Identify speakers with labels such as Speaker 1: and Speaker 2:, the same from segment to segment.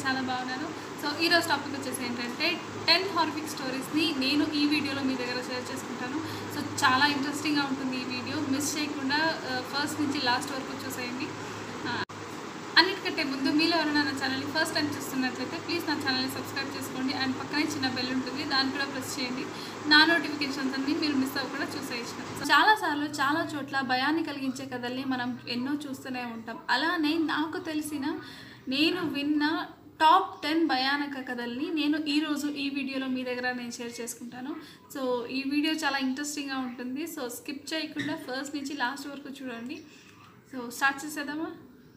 Speaker 1: చాలా బాగున్నాను. సో ఈరోజు టాపిక్ వచ్చేసి ఏంటంటే 10 హారిఫిక్ స్టోరీస్ని నేను ఈ వీడియోలో మీ దగ్గర షేర్ చేసుకుంటాను. సో చాలా ఇంట్రెస్టింగ్గా ఉంటుంది ఈ వీడియో, మిస్ చేయకుండా ఫస్ట్ నుంచి లాస్ట్ వరకు చూసేయండి. అన్నిటికంటే ముందు మీలో ఎవరైనా నా ఛానల్ని ఫస్ట్ టైం చూస్తున్నట్లయితే ప్లీజ్ నా ఛానల్ని సబ్స్క్రైబ్ చేసుకోండి. అండ్ పక్కనే చిన్న బెల్ ఉంటుంది, దాన్ని కూడా ప్రెస్ చేయండి. నా నోటిఫికేషన్స్ అన్ని మీరు మిస్ అవ్వకుండా చూసేయచ్చు. చాలాసార్లు చాలా చోట్ల భయాన్ని కలిగించే కథల్ని మనం ఎన్నో చూస్తూనే ఉంటాం. అలానే నాకు తెలిసిన నేను విన్న టాప్ 10 భయానక కథల్ని నేను ఈరోజు ఈ వీడియోలో మీ దగ్గర నేను షేర్ చేసుకుంటాను. సో ఈ వీడియో చాలా ఇంట్రెస్టింగ్గా ఉంటుంది. సో స్కిప్ చేయకుండా ఫస్ట్ నుంచి లాస్ట్ వరకు చూడండి. సో స్టార్ట్ చేసేద్దామా?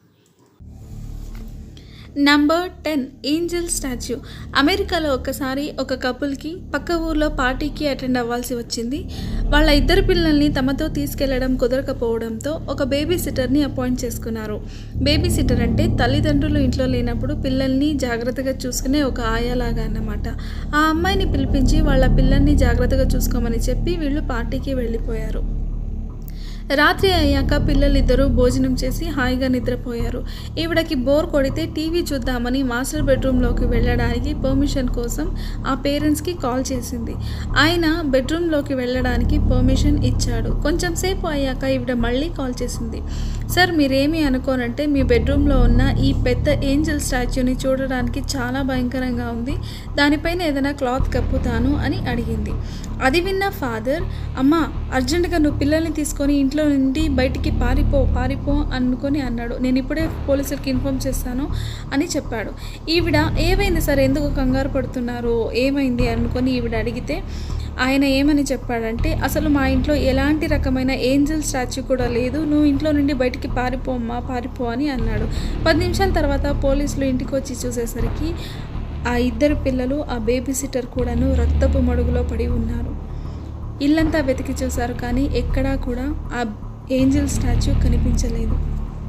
Speaker 1: Number 10 angel statue. అమెరికాలో ఒకసారి ఒక కపుల్కి పక్క ఊర్లో పార్టీకి అటెండ్ అవ్వాల్సి వచ్చింది. వాళ్ళ ఇద్దరు పిల్లల్ని తమతో తీసుకెళ్లడం కుదరకపోవడంతో ఒక బేబీ సిట్టర్ని అపాయింట్ చేసుకున్నారు. బేబీ సిట్టర్ అంటే తల్లిదండ్రులు ఇంట్లో లేనప్పుడు పిల్లల్ని జాగ్రత్తగా చూసుకునే ఒక ఆయాలాగా అన్నమాట. ఆ అమ్మాయిని పిలిపించి వాళ్ళ పిల్లల్ని జాగ్రత్తగా చూసుకోమని చెప్పి వీళ్ళు పార్టీకి వెళ్ళిపోయారు. రాత్రి అయ్యాక పిల్లలిద్దరూ భోజనం చేసి హాయిగా నిద్రపోయారు. ఈవిడకి బోర్ కొడితే టీవీ చూద్దామని మాస్టర్ బెడ్రూమ్లోకి వెళ్ళడానికి పర్మిషన్ కోసం ఆ పేరెంట్స్కి కాల్ చేసింది. ఆయన బెడ్రూమ్లోకి వెళ్ళడానికి పర్మిషన్ ఇచ్చాడు. కొంచెం సేపు అయ్యాక ఈవిడ మళ్ళీ కాల్ చేసింది. సార్ మీరేమీ అనుకోనంటే మీ బెడ్రూమ్లో ఉన్న ఈ పెద్ద ఏంజల్ స్టాచ్యూని చూడడానికి చాలా భయంకరంగా ఉంది, దానిపైన ఏదైనా క్లాత్ కప్పుతాను అని అడిగింది. అది విన్న ఫాదర్, అమ్మా అర్జెంటుగా నువ్వు పిల్లల్ని తీసుకొని ఇంట్లో నుండి బయటికి పారిపో అనుకొని అన్నాడు. నేను ఇప్పుడే పోలీసులకి ఇన్ఫార్మ్ చేస్తాను అని చెప్పాడు. ఈవిడ ఏమైంది సార్, ఎందుకు కంగారు పడుతున్నారు, ఏమైంది అనుకొని ఈవిడ అడిగితే ఆయన ఏమని చెప్పాడంటే, అసలు మా ఇంట్లో ఎలాంటి రకమైన ఏంజల్ స్టాచ్యూ కూడా లేదు, నువ్వు ఇంట్లో నుండి బయటికి పారిపో అని అన్నాడు. 10 నిమిషాల తర్వాత పోలీసులు ఇంటికి వచ్చి చూసేసరికి ఆ ఇద్దరు పిల్లలు, ఆ బేబీ సిట్టర్ కూడాను రక్తపు మడుగులో పడి ఉన్నారు. ఇల్లంతా వెతికి చూశారు కానీ ఎక్కడా కూడా ఆ ఏంజల్ స్టాచ్యూ కనిపించలేదు.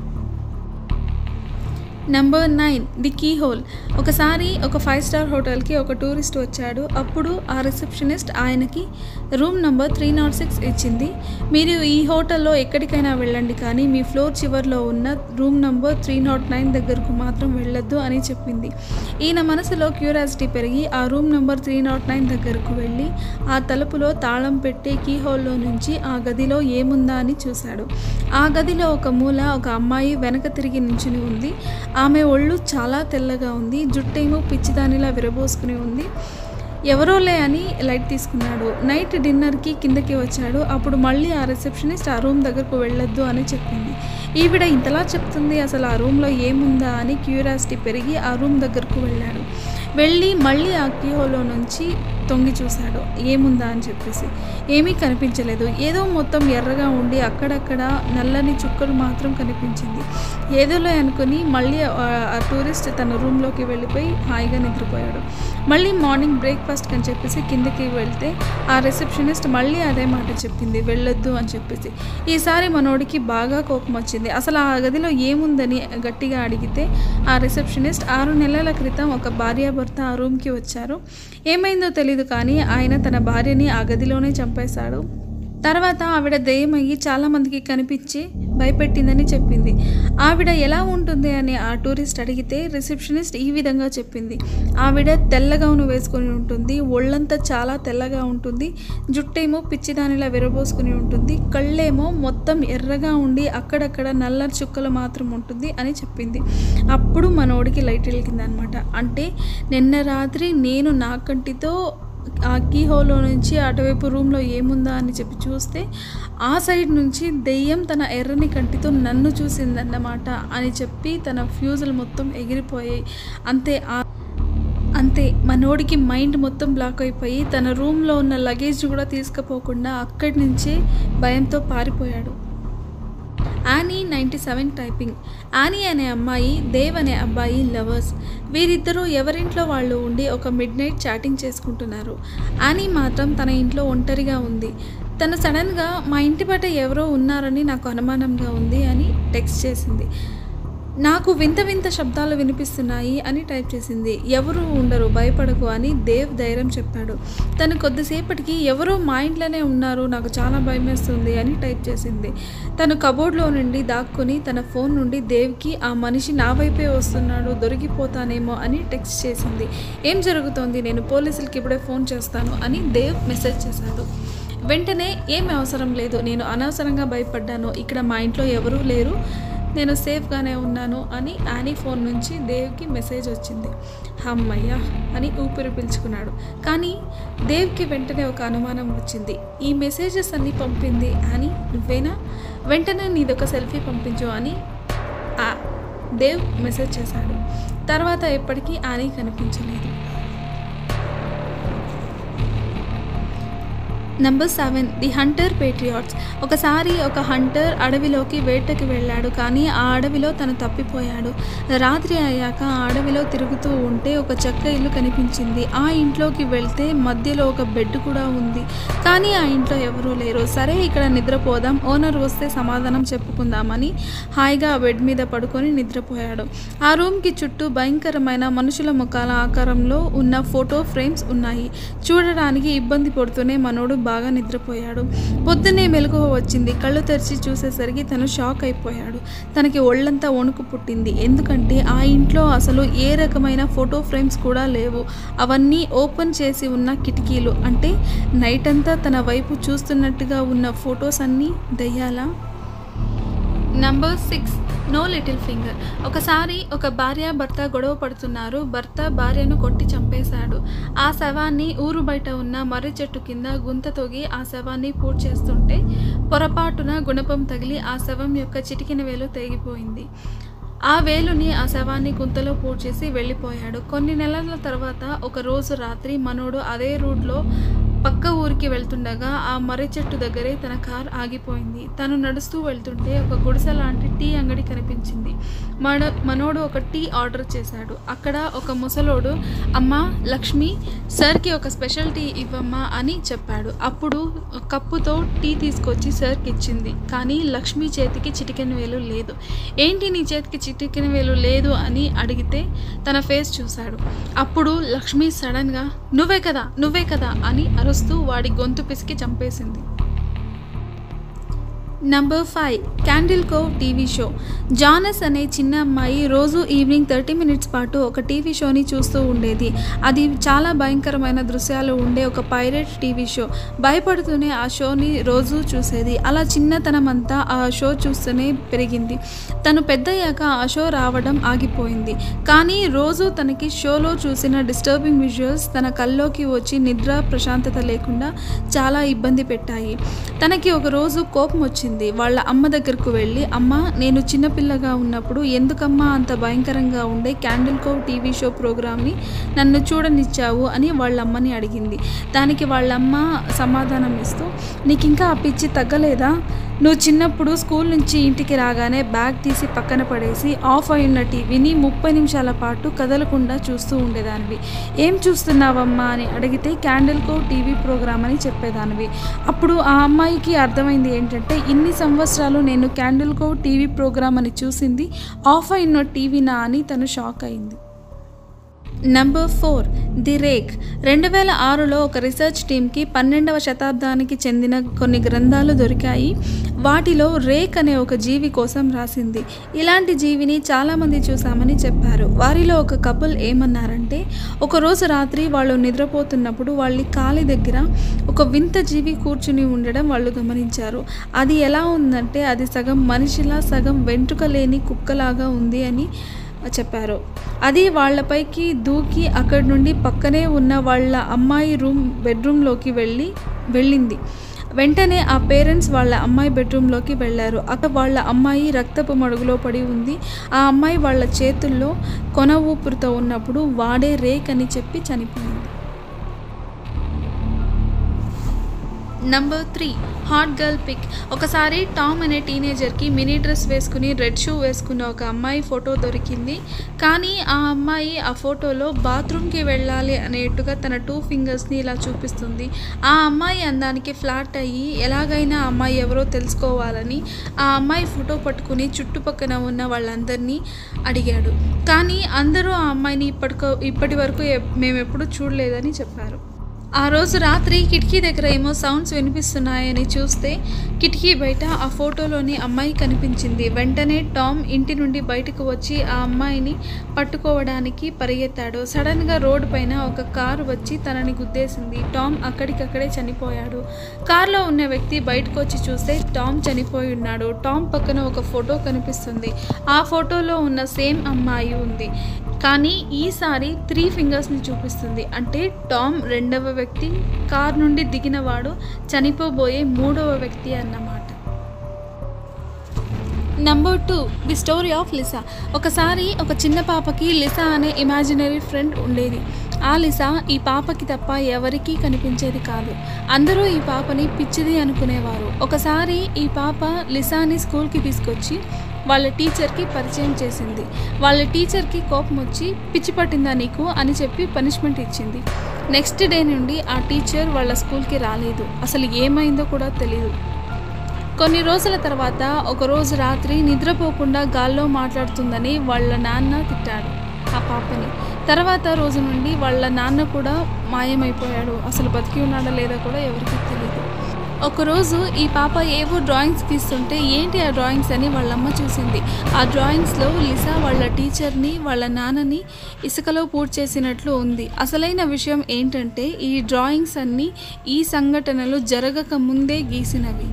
Speaker 1: Number 9 the key hole. ఒకసారి ఒక 5 స్టార్ హోటల్కి ఒక టూరిస్ట్ వచ్చాడు. అప్పుడు ఆ రిసెప్షనిస్ట్ ఆయనకి రూమ్ నంబర్ 306 ఇచ్చింది. మీరు ఈ హోటల్లో ఎక్కడికైనా వెళ్ళండి కానీ మీ ఫ్లోర్ చివర్లో ఉన్న రూమ్ నంబర్ 309 దగ్గరకు మాత్రం వెళ్ళొద్దు అని చెప్పింది. ఈయన మనసులో క్యూరియాసిటీ పెరిగి ఆ రూమ్ నంబర్ 309 దగ్గరకు వెళ్ళి ఆ తలుపులో తాళం పెట్టే కీ హోల్లో నుంచి ఆ గదిలో ఏముందా అని చూశాడు. ఆ గదిలో ఒక మూల ఒక అమ్మాయి వెనక తిరిగి నించుని ఉంది. ఆమె ఒళ్ళు చాలా తెల్లగా ఉంది, జుట్టేమో పిచ్చిదానిలా విరబోసుకుని ఉంది. ఎవరోలే అని లైట్ తీసుకున్నాడు. నైట్ డిన్నర్కి కిందకి వచ్చాడు. అప్పుడు మళ్ళీ ఆ రిసెప్షనిస్ట్ ఆ రూమ్ దగ్గరకు వెళ్ళొద్దు అని చెప్పింది. ఈవిడ ఇంతలా చెప్తుంది, అసలు ఆ రూమ్లో ఏముందా అని క్యూరియాసిటీ పెరిగి ఆ రూమ్ దగ్గరకు వెళ్ళాడు. వెళ్ళి మళ్ళీ ఆ కీహోలో నుంచి తొంగి చూశాడు ఏముందా అని చెప్పేసి. ఏమీ కనిపించలేదు. ఏదో మొత్తం ఎర్రగా ఉండి అక్కడక్కడ నల్లని చుక్కలు మాత్రం కనిపించింది. ఏదోలే అనుకుని మళ్ళీ ఆ టూరిస్ట్ తన రూమ్లోకి వెళ్ళిపోయి హాయిగా నిద్రపోయాడు. మళ్ళీ మార్నింగ్ బ్రేక్ఫాస్ట్ అని చెప్పేసి కిందకి వెళ్తే ఆ రిసెప్షనిస్ట్ మళ్ళీ అదే మాట చెప్పింది, వెళ్ళొద్దు అని చెప్పేసి. ఈసారి మనోడికి బాగా కోపం వచ్చింది. అసలు ఆ గదిలో ఏముందని గట్టిగా అడిగితే ఆ రిసెప్షనిస్ట్ 6 నెలల క్రితం ఒక భార్యాభర్త ఆ రూమ్కి వచ్చారు. ఏమైందో తెలీదు కానీ ఆయన తన భార్యని ఆ గదిలోనే చంపేశాడు. తర్వాత ఆవిడ దయ్యమయ్యి చాలామందికి కనిపించి భయపెట్టిందని చెప్పింది. ఆవిడ ఎలా ఉంటుంది అని ఆ టూరిస్ట్ అడిగితే రిసెప్షనిస్ట్ ఈ విధంగా చెప్పింది. ఆవిడ తెల్ల గౌను వేసుకొని ఉంటుంది, ఒళ్ళంతా చాలా తెల్లగా ఉంటుంది, జుట్టేమో పిచ్చిదానిలా విరబోసుకుని ఉంటుంది, కళ్ళేమో మొత్తం ఎర్రగా ఉండి అక్కడక్కడ నల్ల చుక్కలు మాత్రం ఉంటుంది అని చెప్పింది. అప్పుడు మనోడికి లైట్ వెలిగింది అనమాట. అంటే నిన్న రాత్రి నేను నా కంటితో ఆ కీ హోల్లో నుంచి అటువైపు రూమ్లో ఏముందా అని చెప్పి చూస్తే ఆ సైడ్ నుంచి దెయ్యం తన ఎర్రని కంటితో నన్ను చూసిందన్నమాట అని చెప్పి తన ఫ్యూజులు మొత్తం ఎగిరిపోయాయి. అంతే మనోడికి మైండ్ మొత్తం బ్లాక్ అయిపోయి తన రూమ్లో ఉన్న లగేజ్ కూడా తీసుకుపోకుండా అక్కడి నుంచే భయంతో పారిపోయాడు. Annie 97 typing. యానీ అనే అమ్మాయి, దేవ్ అనే అబ్బాయి లవర్స్. వీరిద్దరూ ఎవరింట్లో వాళ్ళు ఉండి ఒక మిడ్ నైట్ చాటింగ్ చేసుకుంటున్నారు. యానీ మాత్రం తన ఇంట్లో ఒంటరిగా ఉంది. తను సడన్గా మా ఇంటి బయట ఎవరో ఉన్నారని నాకు అనుమానంగా ఉంది అని టెక్స్ట్ చేసింది. నాకు వింత వింత శబ్దాలు వినిపిస్తున్నాయి అని టైప్ చేసింది. ఎవరు ఉండరు, భయపడకు అని దేవ్ ధైర్యం చెప్పాడు. తను కొద్దిసేపటికి ఎవరో మా ఇంట్లోనే ఉన్నారు, నాకు చాలా భయమేస్తుంది అని టైప్ చేసింది. తను కబోర్డ్లో నుండి దాక్కుని తన ఫోన్ నుండి దేవ్కి ఆ మనిషి నా వైపే వస్తున్నాడు, దొరికిపోతానేమో అని టెక్స్ట్ చేసింది. ఏం జరుగుతోంది, నేను పోలీసులకి ఇప్పుడే ఫోన్ చేస్తాను అని దేవ్ మెసేజ్ చేశాడు. వెంటనే ఏమి అవసరం లేదు, నేను అనవసరంగా భయపడ్డాను, ఇక్కడ మా ఇంట్లో ఎవరూ లేరు, నేను సేఫ్గానే ఉన్నాను అని యానీ ఫోన్ నుంచి దేవ్కి మెసేజ్ వచ్చింది. అమ్మయ్య అని ఊపిరి పీల్చుకున్నాడు. కానీ దేవ్కి వెంటనే ఒక అనుమానం వచ్చింది. ఈ మెసేజెస్ అన్నీ పంపింది యానీ నువ్వేనా, వెంటనే నీదొక సెల్ఫీ పంపించు అని దేవ్ మెసేజ్ చేశాడు. తర్వాత ఎప్పటికీ యానీ కనిపించలేదు. Number 7 the hunter patriots. ఒకసారి ఒక హంటర్ అడవిలోకి వేటకి వెళ్ళాడు. కానీ ఆ అడవిలో తను తప్పిపోయాడు. రాత్రి అయ్యాక ఆ అడవిలో తిరుగుతూ ఉంటే ఒక చెక్క ఇల్లు కనిపించింది. ఆ ఇంట్లోకి వెళ్తే మధ్యలో ఒక బెడ్ కూడా ఉంది. కానీ ఆ ఇంట్లో ఎవరూ లేరు. సరే ఇక్కడ నిద్రపోదాం, ఓనర్ వస్తే సమాధానం చెప్పుకుందామని హాయిగా ఆ బెడ్ మీద పడుకొని నిద్రపోయాడు. ఆ రూమ్కి చుట్టూ భయంకరమైన మనుషుల ముఖాల ఆకారంలో ఉన్న ఫోటో ఫ్రేమ్స్ ఉన్నాయి. చూడడానికి ఇబ్బంది పడుతూనే మనోడు బాగా నిద్రపోయాడు. పొద్దున్నే మెలకువ వచ్చింది. కళ్ళు తెరిచి చూసేసరికి తను షాక్ అయిపోయాడు. తనకి ఒళ్ళంతా వణుకు పుట్టింది. ఎందుకంటే ఆ ఇంట్లో అసలు ఏ రకమైన ఫోటో ఫ్రేమ్స్ కూడా లేవు. అవన్నీ ఓపెన్ చేసి ఉన్న కిటికీలు. అంటే నైట్ అంతా తన వైపు చూస్తున్నట్టుగా ఉన్న ఫొటోస్ అన్నీ దయ్యాలా? Number 6 no little finger. ఒకసారి ఒక భార్య భర్త గొడవ పడుతున్నారు. భర్త భార్యను కొట్టి చంపేశాడు. ఆ శవాన్ని ఊరు బయట ఉన్న మర్రి చెట్టు కింద గుంత తొగి ఆ శవాన్ని పూడ్చి చేస్తుంటే పొరపాటున గుణపం తగిలి ఆ శవం యొక్క చిటికిన వేలు తెగిపోయింది. ఆ వేలుని ఆ శవాన్ని గుంతలో పూడ్చేసి వెళ్ళిపోయాడు. కొన్ని నెలల తర్వాత ఒక రోజు రాత్రి మనోడు అదే రూట్లో పక్క ఊరికి వెళ్తుండగా ఆ మర్రి చెట్టు దగ్గరే తన కార్ ఆగిపోయింది. తను నడుస్తూ వెళ్తుంటే ఒక గుడిసె లాంటి టీ అంగడి కనిపించింది. మనోడు ఒక టీ ఆర్డర్ చేశాడు. అక్కడ ఒక ముసలోడు, అమ్మా లక్ష్మి, సార్కి ఒక స్పెషల్ టీ ఇవ్వమ్మా అని చెప్పాడు. అప్పుడు కప్పుతో టీ తీసుకొచ్చి సార్కి ఇచ్చింది. కానీ లక్ష్మి చేతికి చిటికెన వేలు లేదు. ఏంటి నీ చేతికి చిటికెన వేలు లేదు అని అడిగితే తన ఫేస్ చూశాడు. అప్పుడు లక్ష్మి సడన్గా నువ్వే కదా అని అరుస్తూ వాడి గొంతు పిసికి చంపేసింది. Number 5 Candle Cove TV show. Janus అనే చిన్న అమ్మాయి రోజు ఈవినింగ్ 30 మినిట్స్ పాటు ఒక టీవీ షోని చూస్తూ ఉండేది. అది చాలా భయంకరమైన దృశ్యాలు ఉండే ఒక పైరేట్ టీవీ షో. భయపడుతూనే ఆ షోని రోజు చూసేది. అలా చిన్నతనమంతా ఆ షో చూస్తూనే పెరిగింది. తను పెద్దయ్యాక ఆ షో రావడం ఆగిపోయింది. కానీ రోజు తనకి షోలో చూసిన డిస్టర్బింగ్ విజువల్స్ తన కల్లోకి వచ్చి నిద్ర ప్రశాంతత లేకుండా చాలా ఇబ్బంది పెట్టాయి. తనకి ఒక రోజు కోపం వచ్చింది. వాళ్ళ అమ్మ దగ్గరకు వెళ్ళి, అమ్మ నేను చిన్నపిల్లగా ఉన్నప్పుడు ఎందుకమ్మా అంత భయంకరంగా ఉండే క్యాండిల్ కోవ్ టీవీ షో ప్రోగ్రామ్ని నన్ను చూడనిచ్చావు అని వాళ్ళమ్మని అడిగింది. దానికి వాళ్ళమ్మ సమాధానం ఇస్తూ, నీకు ఇంకా ఆ పిచ్చి తగ్గలేదా? నువ్వు చిన్నప్పుడు స్కూల్ నుంచి ఇంటికి రాగానే బ్యాగ్ తీసి పక్కన పడేసి ఆఫ్ అయిన టీవీని 30 నిమిషాల పాటు కదలకుండా చూస్తూ ఉండేదానివి. ఏం చూస్తున్నావమ్మా అని అడిగితే క్యాండిల్ కోవ్ టీవీ ప్రోగ్రామ్ అని చెప్పేదానివి. అప్పుడు ఆ అమ్మాయికి అర్థమైంది ఏంటంటే ఇన్ని సంవత్సరాలు నేను క్యాండిల్ కోవ్ టీవీ ప్రోగ్రామ్ అని చూసింది ఆఫ్ అయిన టీవీనా అని తను షాక్ అయింది. Number 4 the rake. 2006లో ఒక రీసెర్చ్ టీమ్కి 12వ శతాబ్దానికి చెందిన కొన్ని గ్రంథాలు దొరికాయి. వాటిలో రేక్ అనే ఒక జీవి కోసం రాసింది. ఇలాంటి జీవిని చాలామంది చూసామని చెప్పారు. వారిలో ఒక కపుల్ ఏమన్నారంటే ఒకరోజు రాత్రి వాళ్ళు నిద్రపోతున్నప్పుడు వాళ్ళ కాలి దగ్గర ఒక వింత జీవి కూర్చుని ఉండడం వాళ్ళు గమనించారు. అది ఎలా ఉందంటే అది సగం మనిషిలా సగం వెంట్రుక లేని కుక్కలాగా ఉంది అని చెప్పారు. అది వాళ్ళపైకి దూకి అక్కడి నుండి పక్కనే ఉన్న వాళ్ళ అమ్మాయి బెడ్రూమ్లోకి వెళ్ళింది. వెంటనే ఆ పేరెంట్స్ వాళ్ళ అమ్మాయి బెడ్రూమ్లోకి వెళ్ళారు. అక్కడ వాళ్ళ అమ్మాయి రక్తపు మడుగులో పడి ఉంది. ఆ అమ్మాయి వాళ్ళ చేతుల్లో కొన ఊపిరితో ఉన్నప్పుడు వాడే రేక్ అని చెప్పి చనిపోయింది. Number 3 hot girl pic. ఒకసారి టామ్ అనే టీనేజర్కి మినీ డ్రెస్ వేసుకుని రెడ్ షూ వేసుకున్న ఒక అమ్మాయి ఫోటో దొరికింది. కానీ ఆ అమ్మాయి ఆ ఫోటోలో బాత్రూమ్కి వెళ్ళాలి అనేట్టుగా తన 2 ఫింగర్స్ని ఇలా చూపిస్తుంది. ఆ అమ్మాయి అందానికి ఫ్లాట్ అయ్యి ఎలాగైనా ఆ అమ్మాయి ఎవరో తెలుసుకోవాలని ఆ అమ్మాయి ఫోటో పట్టుకుని చుట్టుపక్కన ఉన్న వాళ్ళందరినీ అడిగాడు. కానీ అందరూ ఆ అమ్మాయిని ఇప్పటి వరకు మేమెప్పుడూ చూడలేదని చెప్పారు. ఆ రోజు రాత్రి కిటికీ దగ్గర ఏమో సౌండ్స్ వినిపిస్తున్నాయని చూస్తే కిటికీ బయట ఆ ఫోటోలోని అమ్మాయి కనిపించింది. వెంటనే టామ్ ఇంటి నుండి బయటకు వచ్చి ఆ అమ్మాయిని పట్టుకోవడానికి పరిగెత్తాడు. సడన్గా రోడ్డు పైన ఒక కారు వచ్చి తనని గుద్దేసింది. టామ్ అక్కడికక్కడే చనిపోయాడు. కారులో ఉన్న వ్యక్తి బయటకు వచ్చి చూస్తే టామ్ చనిపోయి ఉన్నాడు. టామ్ పక్కన ఒక ఫోటో కనిపిస్తుంది. ఆ ఫోటోలో ఉన్న సేమ్ అమ్మాయి ఉంది. కానీ ఈసారి 3 ఫింగర్స్ని చూపిస్తుంది. అంటే టామ్ 2వ వ్యక్తి, కార్ నుండి దిగినవాడు చనిపోబోయే 3వ వ్యక్తి అన్నమాట. Number 2 the story of Lisa. ఒకసారి ఒక చిన్న పాపకి లిసా అనే ఇమాజినరీ ఫ్రెండ్ ఉండేది. ఆ లిసా ఈ పాపకి తప్ప ఎవరికీ కనిపించేది కాదు. అందరూ ఈ పాపని పిచ్చిది అనుకునేవారు. ఒకసారి ఈ పాప లిసాని స్కూల్కి తీసుకొచ్చి వాళ్ళ టీచర్కి పరిచయం చేసింది. వాళ్ళ టీచర్కి కోపం వచ్చి పిచ్చి పట్టిందా నీకు అని చెప్పి పనిష్మెంట్ ఇచ్చింది. నెక్స్ట్ డే నుండి ఆ టీచర్ వాళ్ళ స్కూల్కి రాలేదు. అసలు ఏమైందో కూడా తెలీదు. కొన్ని రోజుల తర్వాత ఒకరోజు రాత్రి నిద్రపోకుండా గాల్లో మాట్లాడుతుందని వాళ్ళ నాన్న తిట్టాడు ఆ పాపని. తర్వాత రోజు నుండి వాళ్ళ నాన్న కూడా మాయమైపోయాడు. అసలు బతికి ఉన్నాడా లేదా కూడా ఎవరికీ తెలియదు. ఒకరోజు ఈ పాప ఏవో డ్రాయింగ్స్ గీస్తుంటే ఏంటి ఆ డ్రాయింగ్స్ అని వాళ్ళమ్మ చూసింది. ఆ డ్రాయింగ్స్లో లిసా వాళ్ళ టీచర్ని, వాళ్ళ నాన్నని ఇసుకలో పూడ్చేసినట్లు ఉంది. అసలైన విషయం ఏంటంటే ఈ డ్రాయింగ్స్ అన్నీ ఈ సంఘటనలు జరగక ముందే గీసినవి.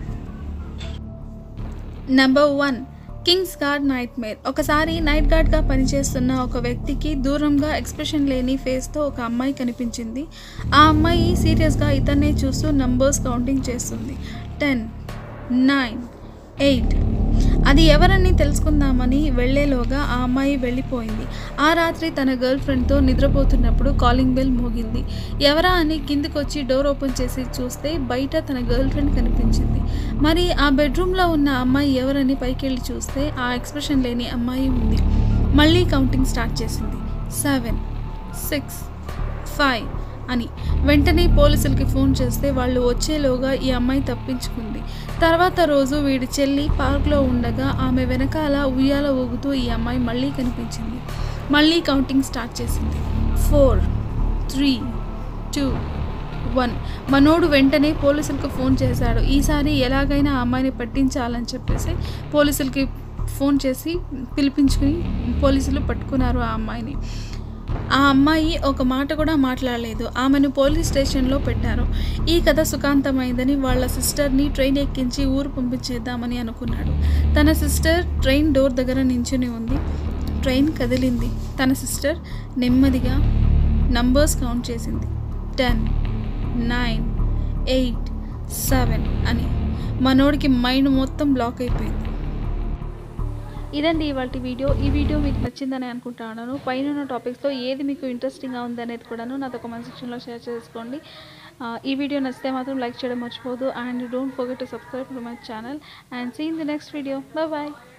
Speaker 1: Number 1 kings guard nightmare. ఒకసారి నైట్ గార్డ్గా పనిచేస్తున్న ఒక వ్యక్తికి దూరంగా ఎక్స్ప్రెషన్ లేని ఫేస్తో ఒక అమ్మాయి కనిపించింది. ఆ అమ్మాయి సీరియస్గా ఇతన్నే చూస్తూ నంబర్స్ కౌంటింగ్ చేస్తుంది. 10, 9, 8. అది ఎవరని తెలుసుకుందామని వెళ్లేలోగా ఆ అమ్మాయి వెళ్ళిపోయింది. ఆ రాత్రి తన గర్ల్ ఫ్రెండ్తో నిద్రపోతున్నప్పుడు కాలింగ్ బెల్ మోగింది. ఎవరా అని కిందకొచ్చి డోర్ ఓపెన్ చేసి చూస్తే బయట తన గర్ల్ ఫ్రెండ్ కనిపించింది. మరి ఆ బెడ్రూమ్లో ఉన్న అమ్మాయి ఎవరని పైకి వెళ్ళి చూస్తే ఆ ఎక్స్ప్రెషన్ లేని అమ్మాయి ఉంది. మళ్ళీ కౌంటింగ్ స్టార్ట్ చేసింది. 7, 6, 5 అని. వెంటనే పోలీసులకి ఫోన్ చేస్తే వాళ్ళు వచ్చేలోగా ఈ అమ్మాయి తప్పించుకుంది. తర్వాత రోజు వీడి చెల్లి పార్క్లో ఉండగా ఆమె వెనకాల ఉయ్యాల ఊగుతూ ఈ అమ్మాయి మళ్ళీ కనిపించింది. మళ్ళీ కౌంటింగ్ స్టార్ట్ చేసింది. 4, 3, 2, 1. మనోడు వెంటనే పోలీసులకు ఫోన్ చేశాడు. ఈసారి ఎలాగైనా ఆ అమ్మాయిని పట్టించాలని చెప్పేసి పోలీసులకి ఫోన్ చేసి పిలిపించుకుని పోలీసులు పట్టుకున్నారు ఆ అమ్మాయిని. ఆ అమ్మాయి ఒక మాట కూడా మాట్లాడలేదు. ఆమెను పోలీస్ స్టేషన్లో పెట్టారు. ఈ కథ సుఖాంతమైందని వాళ్ళ సిస్టర్ని ట్రైన్ ఎక్కించి ఊరు పంపించేద్దామని అనుకున్నాడు. తన సిస్టర్ ట్రైన్ డోర్ దగ్గర నించుని ఉంది. ట్రైన్ కదిలింది. తన సిస్టర్ నెమ్మదిగా నంబర్స్ కౌంట్ చేసింది. 10, 9, 8, 7 అని. మనోడికి మైండ్ మొత్తం బ్లాక్ అయిపోయింది. ఇదండి ఇవాళ వీడియో. ఈ వీడియో మీకు నచ్చిందని అనుకుంటున్నాను. పైన టాపిక్స్లో ఏది మీకు ఇంట్రెస్టింగ్గా ఉంది అనేది కూడాను నాతో కామెంట్ సెక్షన్లో షేర్ చేసుకోండి. ఈ వీడియో నచ్చితే మాత్రం లైక్ చేయడం మర్చిపోదు. And don't forget to subscribe to my channel. And see in the next video. Bye.